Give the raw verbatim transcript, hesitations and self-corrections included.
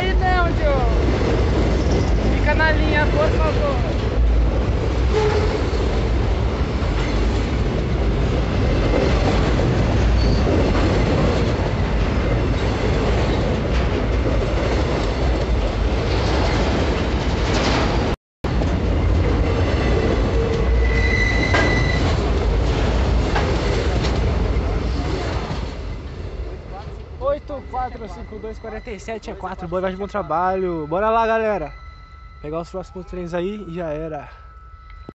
aí não, Diogo. Fica na linha, por favor. oito quatro cinco dois quatro sete é quatro. Boa, vai de bom trabalho. Bora lá, galera. Pegar os próximos trens aí e já era.